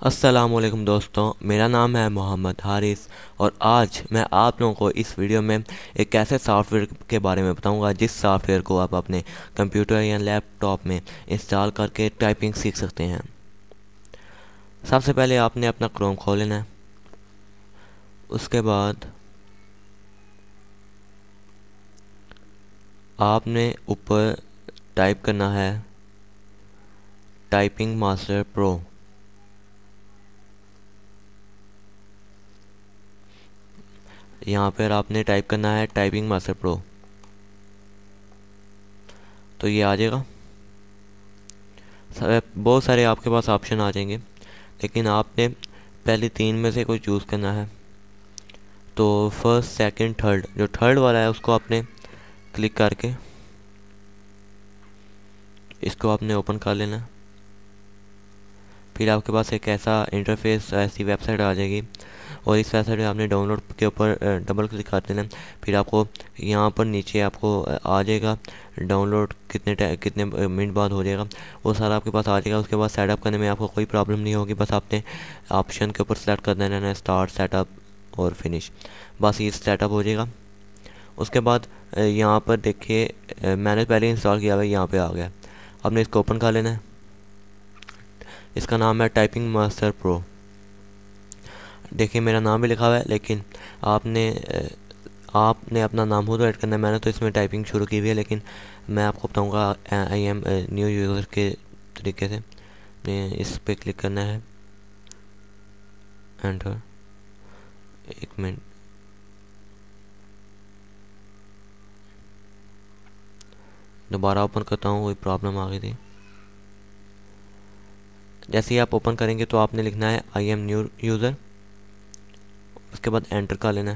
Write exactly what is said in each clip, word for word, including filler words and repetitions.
अस्सलामुअलैकुम दोस्तों, मेरा नाम है मोहम्मद हारिस और आज मैं आप लोगों को इस वीडियो में एक ऐसे सॉफ्टवेयर के बारे में बताऊंगा जिस सॉफ्टवेयर को आप अपने कंप्यूटर या लैपटॉप में इंस्टॉल करके टाइपिंग सीख सकते हैं। सबसे पहले आपने अपना क्रोम खोल लेना है। उसके बाद आपने ऊपर टाइप करना है टाइपिंग मास्टर प्रो। यहाँ पर आपने टाइप करना है टाइपिंग मास्टर प्रो, तो ये आ जाएगा। बहुत सारे आपके पास ऑप्शन आ जाएंगे, लेकिन आपने पहले तीन में से कोई चूज़ करना है। तो फर्स्ट सेकंड थर्ड, जो थर्ड वाला है उसको आपने क्लिक करके इसको आपने ओपन कर लेना है। फिर आपके पास एक ऐसा इंटरफेस, ऐसी वेबसाइट आ जाएगी और इस वेबसाइट में आपने डाउनलोड के ऊपर डबल क्लिक कर देना। फिर आपको यहाँ पर नीचे आपको आ जाएगा डाउनलोड कितने कितने मिनट बाद हो जाएगा, वो सारा आपके पास आ जाएगा। उसके बाद सेटअप करने में आपको कोई प्रॉब्लम नहीं होगी, बस आपने ऑप्शन के ऊपर सेलेक्ट कर देना है स्टार्ट सेटअप और फिनिश, बस ये सेटअप हो जाएगा। उसके बाद यहाँ पर देखिए मैंने पहले इंस्टॉल किया हुआ है, यहाँ पर आ गया। आपने इसको ओपन कर लेना है। इसका नाम है टाइपिंग मास्टर प्रो। देखिए मेरा नाम भी लिखा हुआ है, लेकिन आपने आपने अपना नाम खुद ऐड करना है। मैंने तो इसमें टाइपिंग शुरू की हुई है, लेकिन मैं आपको बताऊंगा आई एम न्यू यूज़र के तरीके से। इस पे क्लिक करना है, एंटर। एक मिनट, दोबारा ओपन करता हूँ, कोई प्रॉब्लम आ गई थी। जैसे ही आप ओपन करेंगे तो आपने लिखना है आई एम न्यू यूज़र। उसके बाद एंटर कर लेना है।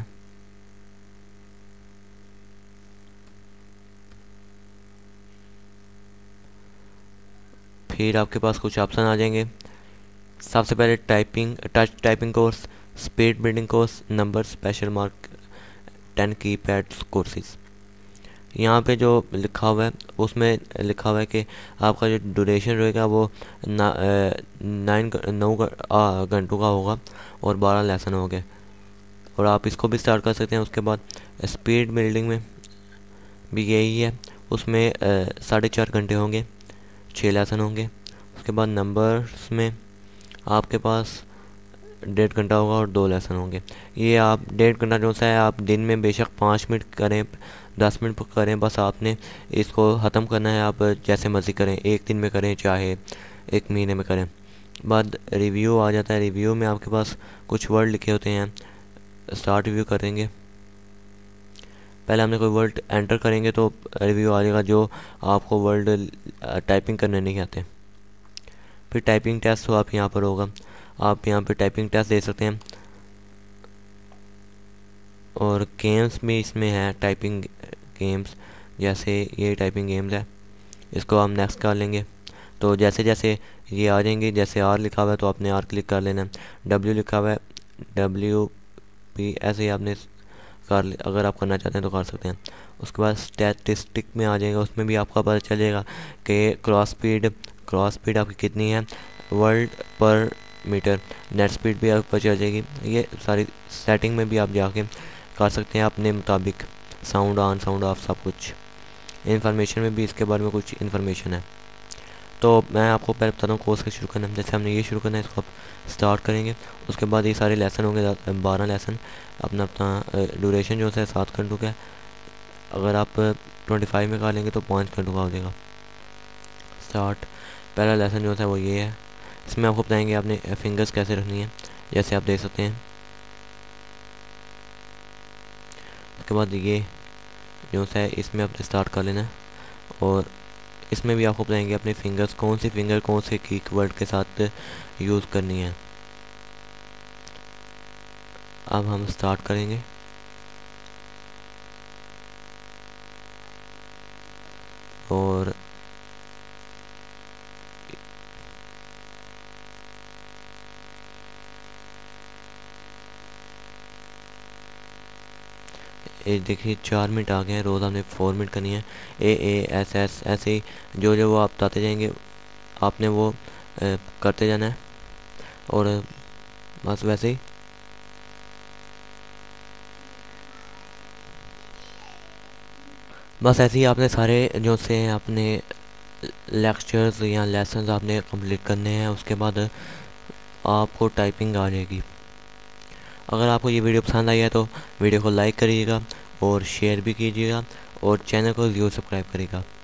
फिर आपके पास कुछ ऑप्शन आ जाएंगे। सबसे पहले typing touch typing course, speed building course, number, special mark, ten key pad courses. यहाँ पे जो लिखा हुआ है उसमें लिखा हुआ है कि आपका जो ड्यूरेशन रहेगा वो ना नाइन नौ घंटों का होगा और बारह लेसन हो गए, और आप इसको भी स्टार्ट कर सकते हैं। उसके बाद स्पीड बिल्डिंग में भी यही है, उसमें साढ़े चार घंटे होंगे, छः लेसन होंगे। उसके बाद नंबर्स में आपके पास डेढ़ घंटा होगा और दो लेसन होंगे। ये आप डेढ़ घंटा जो सा है आप दिन में बेशक पाँच मिनट करें, दस मिनट करें, बस आपने इसको ख़त्म करना है। आप जैसे मर्ज़ी करें, एक दिन में करें चाहे एक महीने में करें। बाद रिव्यू आ जाता है। रिव्यू में आपके पास कुछ वर्ड लिखे होते हैं। स्टार्ट रिव्यू करेंगे, पहले हमने कोई वर्ड एंटर करेंगे तो रिव्यू आ जाएगा, जो आपको वर्ड टाइपिंग करने नहीं आते। फिर टाइपिंग टेस्ट तो आप यहाँ पर होगा, आप यहाँ पर टाइपिंग टेस्ट दे सकते हैं। और गेम्स भी इसमें है, टाइपिंग गेम्स, जैसे ये टाइपिंग गेम्स है, इसको हम नेक्स्ट कर लेंगे। तो जैसे जैसे ये आ जाएंगे, जैसे आर लिखा हुआ है तो आपने आर क्लिक कर लेना है। डब्ल्यू लिखा हुआ है, डब्ल्यू पी, ऐसे ही आपने कर, अगर आप करना चाहते हैं तो कर सकते हैं। उसके बाद स्टैटिस्टिक में आ जाएगा, उसमें भी आपका पता चलेगा कि क्रॉस स्पीड क्रॉस स्पीड आपकी कितनी है, वर्ड पर मीटर, नेट स्पीड भी आपको पता चल जाएगी। ये सारी सेटिंग में भी आप जाके कर सकते हैं अपने मुताबिक, साउंड ऑन साउंड ऑफ सब कुछ। इन्फॉर्मेशन में भी इसके बारे में कुछ इन्फॉर्मेशन है। तो मैं आपको पहले बताता हूँ कोर्स का शुरू करना है। जैसे हमने ये शुरू करना है, इसको आप स्टार्ट करेंगे। उसके बाद ये सारे लेसन होंगे, बारह लेसन। अपना अपना ड्यूरेशन जो है सात घंटों का है। अगर आप ट्वेंटी फाइव में कर लेंगे तो पाँच घंटों का हो जाएगा। स्टार्ट, पहला लेसन जो है वो ये है। इसमें आपको बताएंगे आपने फिंगर्स कैसे रखनी है, जैसे आप देख सकते हैं। उसके बाद ये जो है इसमें आपने स्टार्ट कर लेना है, और इसमें भी आपको बताएंगे अपने फिंगर्स, कौन सी फिंगर कौन से कीवर्ड के साथ यूज़ करनी है। अब हम स्टार्ट करेंगे। और ये देखिए चार मिनट आ गए हैं, रोज़ हमने फोर मिनट करनी है। ए ए एस एस, ऐसे ही जो जो वो आप बताते जाएंगे आपने वो ए, करते जाना है। और बस वैसे ही बस ऐसे ही आपने सारे जो से अपने लेक्चर्स या लेसन्स आपने कंप्लीट करने हैं। उसके बाद आपको टाइपिंग आ जाएगी। अगर आपको ये वीडियो पसंद आई है तो वीडियो को लाइक करिएगा और शेयर भी कीजिएगा और चैनल को ज़रूर सब्सक्राइब करिएगा।